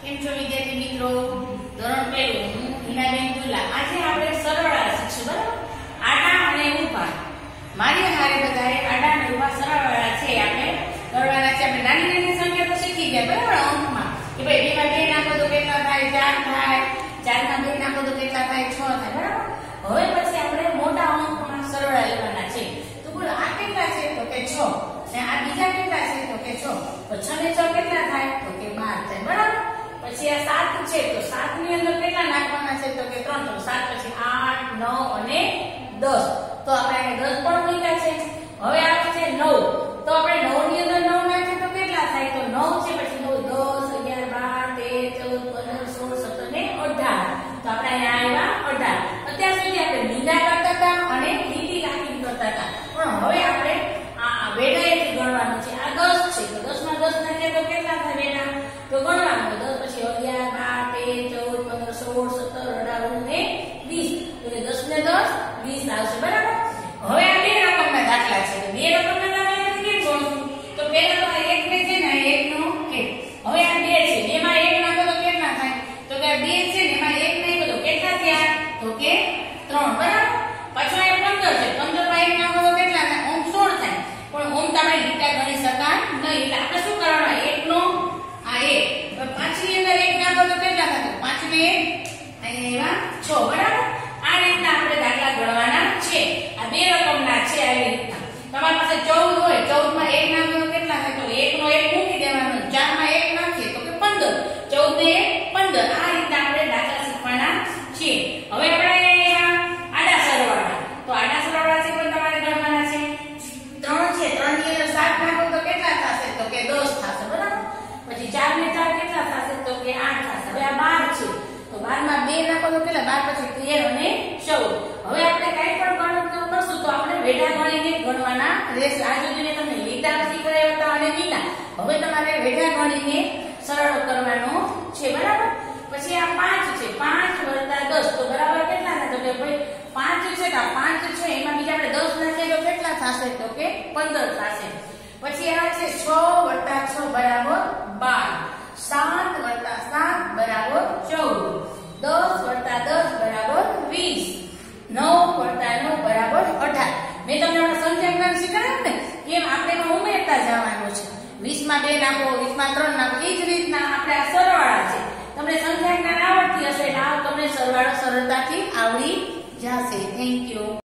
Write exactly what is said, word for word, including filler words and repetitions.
કેમ છો વિદ્યાર્થી મિત્રો? ધોરણ પહેલું હું હિનાબેન દુલા. આજે આપણે સરવાળા શીખશું, બરાબર? આડા અને ઊભા. મારી હારે બધાએ આડા અને ઊભા સરવાળા છે આપણે કરવાના છે. આપણે નાની નાની સંખ્યા તો શીખી ગયા, બરાબર? અંકમાં કે ભાઈ બે માં બે નાખો તો કેટલા થાય? ચાર થાય. ચાર માં બે નાખો તો કેટલા થાય? છ થાય, બરાબર? હવે પછી આપણે મોટા અંકમાં સરવાળા લેવાના છે. તો બોલો આ કેટલા છે? તો કે છ. અને આ બીજા કેટલા છે? તો કે છ. તો છ ને છ કેટલા થાય? તો કે બાર થાય, બરાબર? પછી આ સાત છે તો સાત ની અંદર કેટલા નાખવાના છે? તો કે ત્રણ. તો સાત પછી આઠ, નવ અને દસ. તો આપણે દસ પણ મૂક્યા છે. હવે આવે છે નવ. તો આપણે નવ ની અંદર નવ નાખીએ તો કેટલા થાય? તો નવ છે પછી નવ, દસ, અગિયાર, બાર, તેર, ચૌદ, પંદર, સોળ, સત્તર ને અઢાર. તો આપણે અહીંયા આવ્યા અઢાર. અત્યાર સુધી આપણે લીલા કરતા હતા અને લીટી રાખીને કરતા હતા. પણ હવે આપણે આ વેઢાએથી ગણવાનું છે. આ દસ છે તો દસ માં દસ નાખીએ તો કેટલા થાય વેઢા? તો ગણવાનું. દસ પછી અગિયાર, બાર, તેર, ચૌદ, પંદર, સોળ, સત્તર, અઢાર, ને વીસ. તો દસ ને દસ વીસ આવશે, બરાબર? હવે આ બે રકમના દાખલા છે. બે રકમના દાખલા કેમ ગણશું? તો પહેલા તો એક ને છે ને એક નો એક. હવે આ બે છે એમાં એક નાખો તો કેટલા થાય? તો કે બે છે ને એમાં એક નાખો તો કેટલા થયા? તો કે ત્રણ, બરાબર? પાછો આ પંદર છે. પંદર માં એક નાખો તો કેટલા થાય? ઓમ સોળ થાય. પણ ઓમ તમે લીટા ગણી શકાય નહીં. એટલે આપણે શું કરવાનું? એક નો આ એક. પાંચ ની અંદર એક નાખો તો કેટલા થાય? પાંચ ને એક અહીંયા છ, બરાબર? આ રીતના આપણે દાખલા ગણવાના છે. આ બે રકમના છે. આવી રીતના તમારી પાસે ચૌદ હોય, ચૌદ માં એક નાખો તો કેટલા થાય? તો એક નો એક મૂકી દેવાનો. ચાર માં એક નાખીએ તો કે પંદર. ચૌદ ને એક પંદર. આ રીતના આપણે દાખલા શીખવાના છે. હવે આપણે આડા સરવાળા. તો આડા સરવાળા છે પણ તમારે ગણવાના છે. ત્રણ છે, ત્રણ ની અંદર સાત નાખો તો કેટલા થશે? તો કે દસ થશે, બરાબર? પછી ચાર ને ચાર કેટલા થશે? તો કે આઠ થશે. હવે આ બાર છે તો બાર માં બે નાખો તો કેટલા? બાર પછી તેર અને ચૌદ. હવે આપણે કઈ પણ ગણતરી કરશું તો આપણે વેઢા ગણીને ગણવાના રહેશે. આ સુધી મેં તમને લીટા શીખવાડ્યા હતા અને બીના. હવે તમારે વેઢા ગણીને સરળ કરવાનો છે, બરાબર? પછી આ પાંચ છે. પાંચ વત્તા દસ તો બરાબર કેટલા થાય? તો કે ભાઈ પાંચ છે તો પાંચ છે એમાં બીજા આપણે દસ નાખીએ તો કેટલા થશે? તો કે પંદર થશે. પછી આ છે છ વત્તા છ બરાબર બાર. સાત વત્તા સાત બરાબર ચૌદ. દસ વત્તા દસ બરાબર વીસ. નવ વત્તા નવ બરાબર અઢાર. મેં તમને સંખ્યા જ્ઞાન શીખવાડ્યું ને એમ આપણે એમાં ઉમેરતા જવાનું છે. વીસ માં બે નાખો, વીસ માં ત્રણ નાખો. એ જ રીતના આપણે આ સરવાળા છે. તમને સંખ્યા જ્ઞાન આવડતી હશે એટલે આ તમને સરવાળો સરળતાથી આવડી જશે. Thank you.